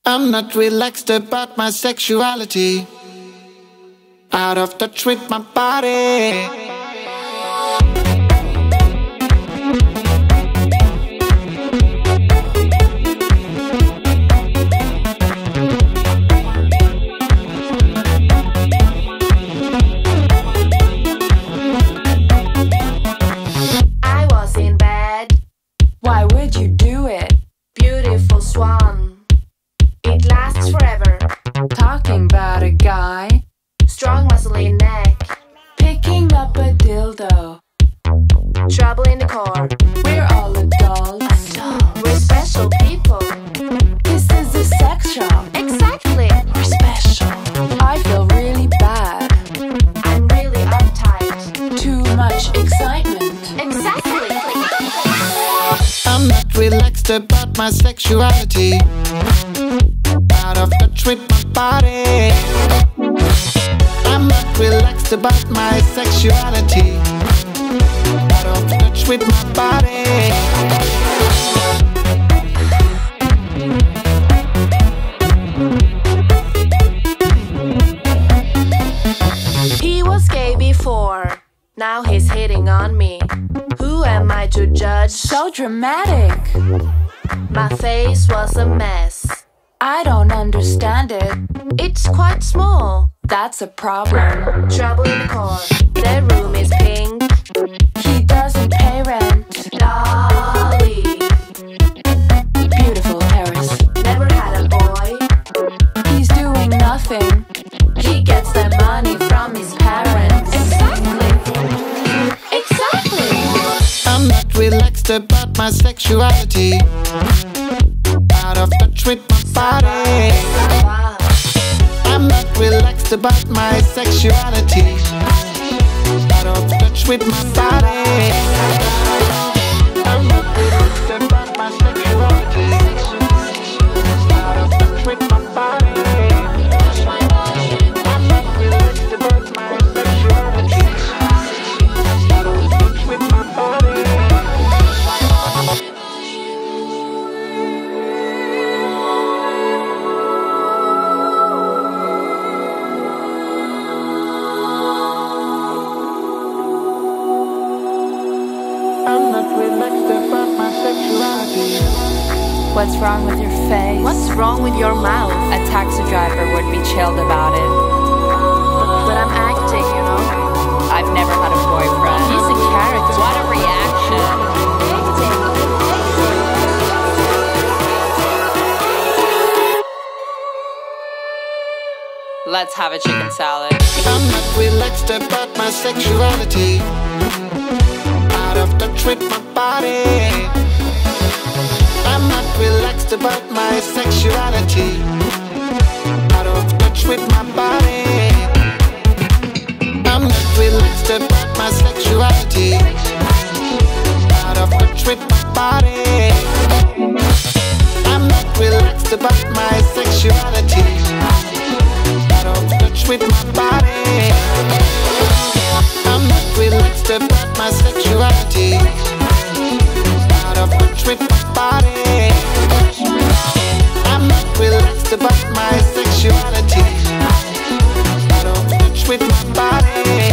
I'm not relaxed about my sexuality. Out of touch with my body. I was in bed. Why would you do it? Beautiful swan. It lasts forever. Talking about a guy Strong muscly neck. picking up a dildo. Trouble in the car. We're all adults. We're special people. This is a sex shop. Exactly. We're special. I feel really bad. I'm really uptight. Too much excitement. Exactly. I'm not relaxed about my sexuality. Out of touch with my body. I'm not relaxed about my sexuality. Out of touch with my body. He was gay before. Now he's hitting on me. Who am I to judge? So dramatic. My face was a mess. I don't understand it. It's quite small. That's a problem. Trouble in the car. The room is pink. He doesn't pay rent. Dolly. Beautiful Paris. Never had a boy. He's doing nothing. He gets the money from his parents. Exactly. Exactly. I'm not relaxed about my sexuality. Out of touch with my body. Wow. I'm not relaxed about my sexuality. Out of touch with my body. I'm not relaxed about my sexuality. Out of touch with my body. I'm not relaxed about my sexuality. Out of touch with my body. I'm not relaxed about my sexuality. What's wrong with your face? What's wrong with your mouth? A taxi driver would be chilled about it. But I'm acting, you know. I've never had a boyfriend. He's a character. What a reaction. Let's have a chicken salad. I'm not relaxed about my sexuality. Out of touch with my body. I'm not relaxed about my sexuality. Out of touch with my body. I'm not relaxed about my sexuality. Out of touch with my body. I'm not relaxed about my sexuality. Out of touch with my body. I'm not relaxed about my sexuality. Out of touch with my body. I'm not relaxed about my sexuality. Out of touch with my body.